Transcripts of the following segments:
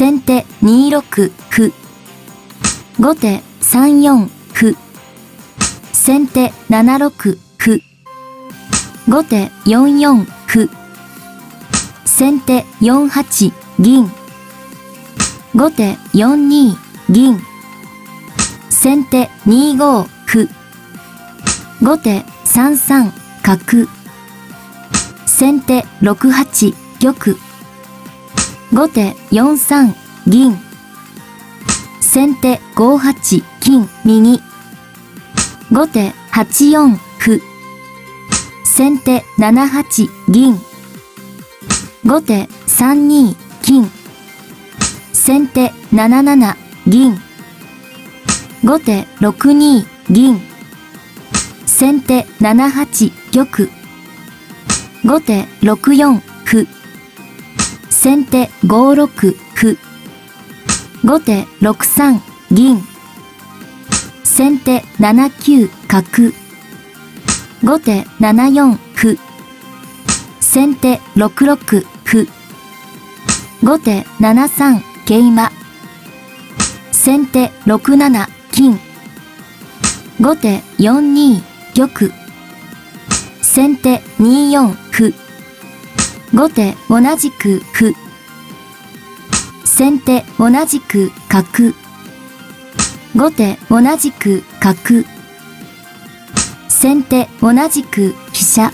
先手2六歩。後手3四歩。先手7六歩。後手4四歩。先手4八銀。後手4二銀。先手2五歩。後手3三角。先手6八玉。後手4三銀。先手5八金右。後手8四歩。先手7八銀。後手3二金。先手7七銀。後手6二銀。先手7八玉。後手6四歩。先手5六歩。後手6三銀。先手7九角。後手7四歩。先手6六歩。後手7三桂馬。先手6七金。後手4二玉。先手2四歩。後手同じく歩。先手同じく角。後手同じく角。先手同じく飛車。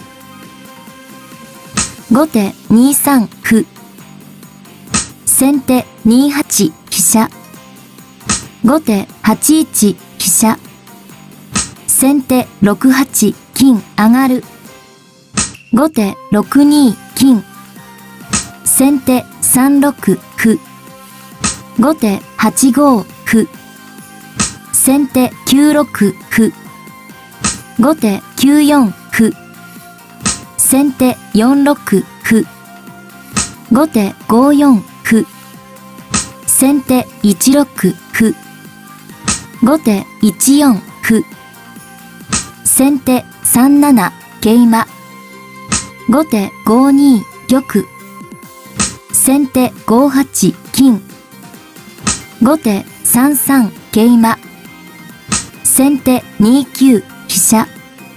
後手2三歩。先手2八飛車。後手8一飛車。先手6八金上がる。後手6二金。先手3六歩。後手8五歩。先手9六歩。後手9四歩。先手4六歩。後手5四歩。先手1六歩。後手1四歩。先手3七桂馬。後手5二玉。先手5八金。後手3三桂馬。先手2九飛車。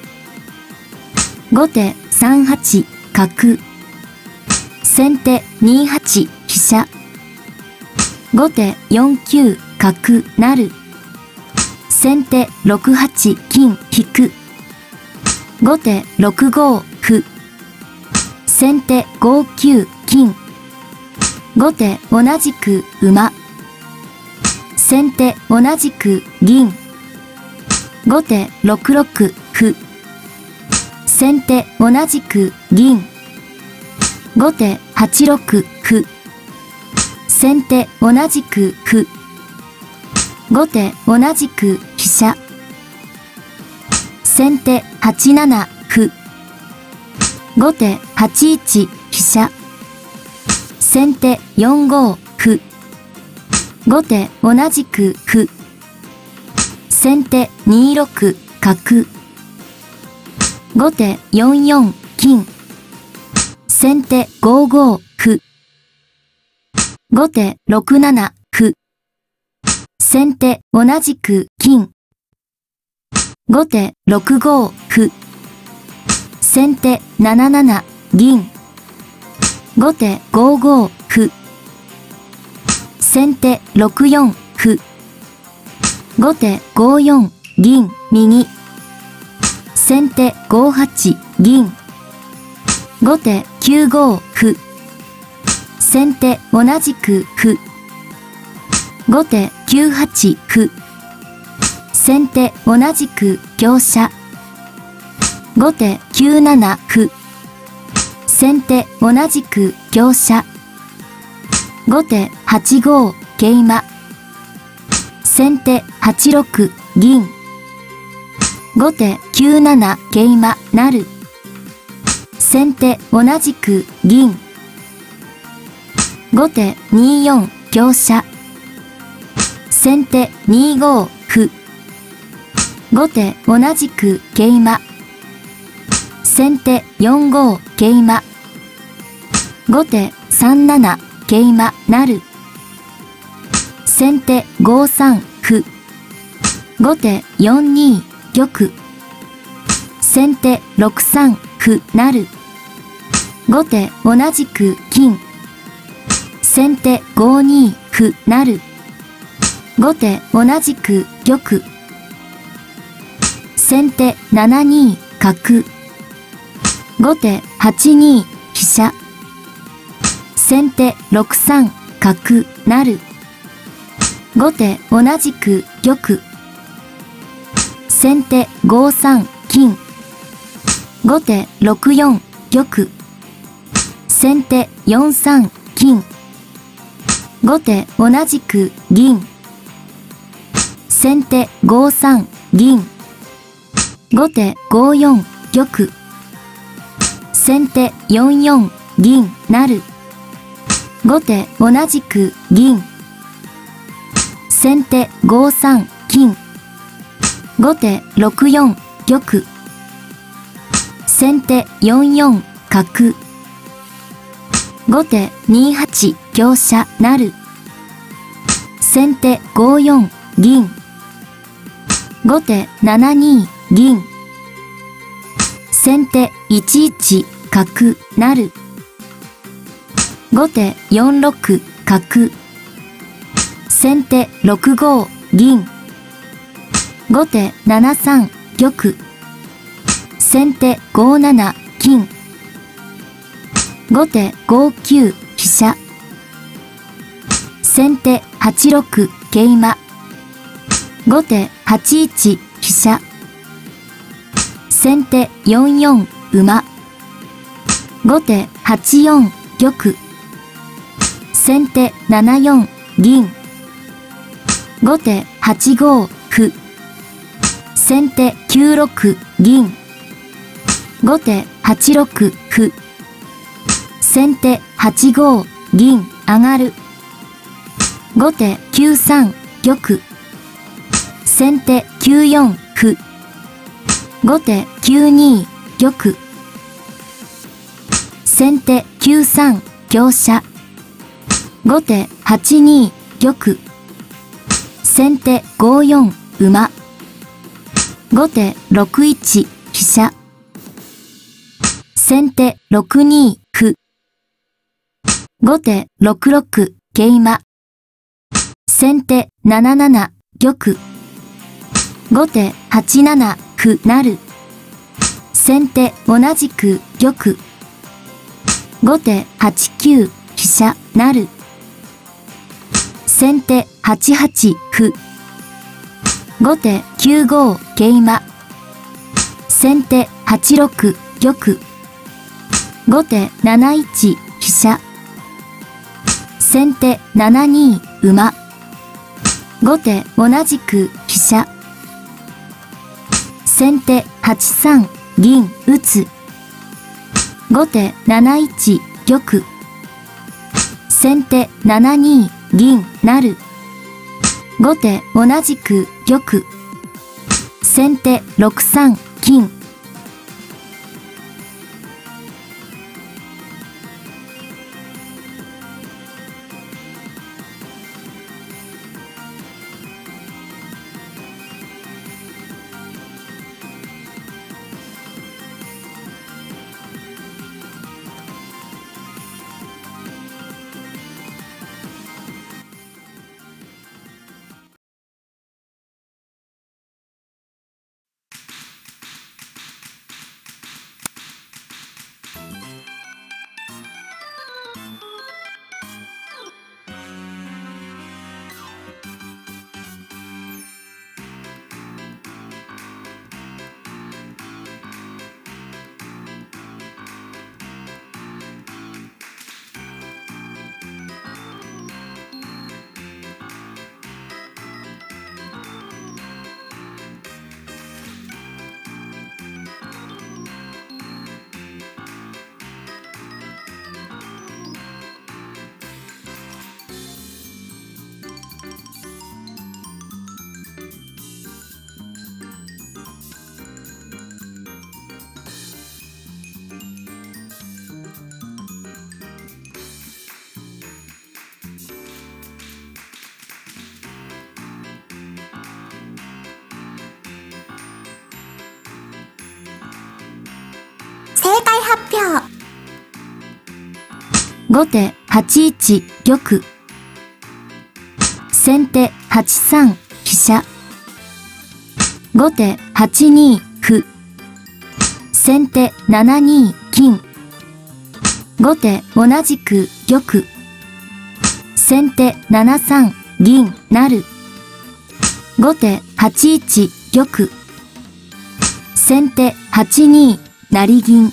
後手3八角。先手2八飛車。後手4九角成。先手6八金引く。後手6五歩。先手5九金。後手同じく馬。先手同じく銀。後手6六歩。先手同じく銀。後手8六歩。先手同じく歩。後手同じく飛車。先手8七歩。後手8一飛車。先手4五歩。後手同じく歩。先手2六角。後手4四金。先手5五歩。後手6七歩。先手同じく金。後手6五歩。先手7七銀。後手5五歩。先手6四歩。後手5四銀右。先手5八銀。後手9五歩。先手同じく歩。後手9八歩。先手同じく香車。後手9七歩。先手同じく香車。後手8五桂馬。先手8六銀。後手9七桂馬成。先手同じく銀。後手2四香車。先手2五歩。後手同じく桂馬。先手4五桂馬。後手3七桂馬成。 先手5三歩。後手4二玉。先手6三歩成。後手同じく金。先手5二歩成。後手同じく玉。先手7二角。後手8二飛車。先手6三角成。後手同じく玉。先手5三金。後手6四玉。先手4三金。後手同じく銀。先手5三銀。後手5四玉。先手4四銀成。後手同じく銀。先手5三金。後手6四玉。先手4四角。後手2八香車成。先手5四銀。後手7二銀。先手1一角成。後手4六角。先手6五銀。後手7三玉。先手5七金。後手5九飛車。先手8六桂馬。後手8一飛車。先手4四馬。後手8四玉。先手7四銀。後手8五歩。先手9六銀。後手8六歩。先手8五銀上がる。後手9三玉。先手9四歩。後手9二玉。先手9三香車。後手8二玉。先手5四馬。後手6一飛車。先手6二歩。後手6六桂馬。先手7七玉。後手8七歩成。先手同じく玉。後手8九飛車成。先手8八歩。後手9五桂馬。先手8六玉。後手7一飛車。先手7二馬。後手同じく飛車。先手8三銀打つ。後手7一玉。先手7二銀成。後手同じく玉。先手6三金。 発表。 後手8一玉。先手8三飛車。後手8二歩。先手7二金。後手同じく玉。先手7三銀成。後手8一玉。先手8二成銀。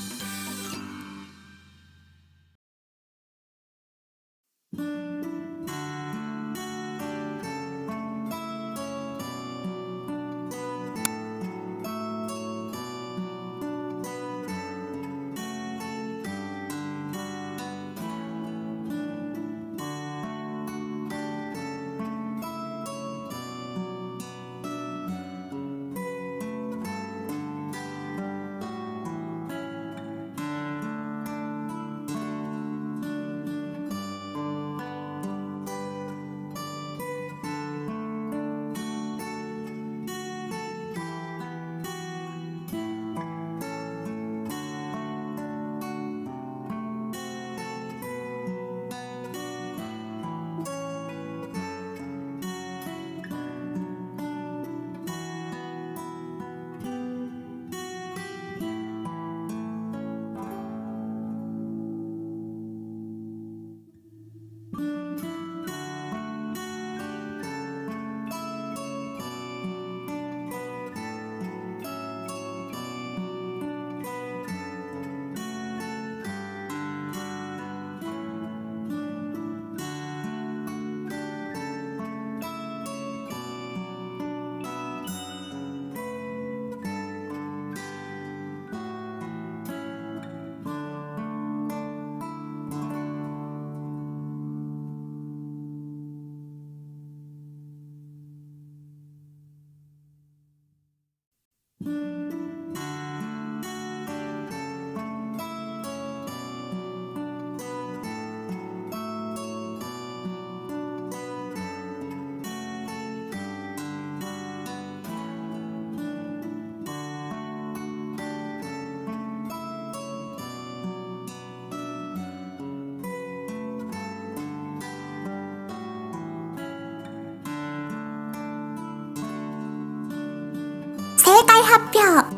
正解発表。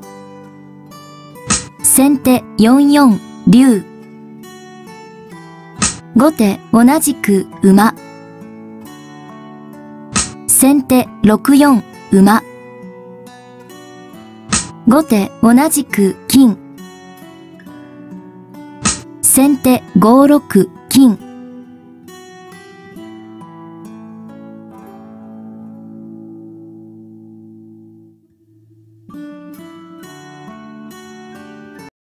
先手4四竜。後手同じく馬。先手6四馬。後手同じく金。先手5六金。